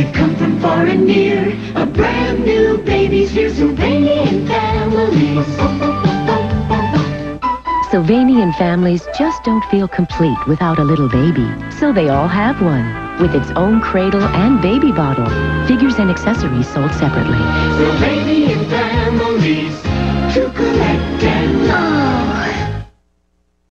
They've come from far and near. A brand new baby's here. Sylvanian families. Sylvanian families just don't feel complete without a little baby. So they all have one, with its own cradle and baby bottle. Figures and accessories sold separately. Sylvanian families, to collect and love.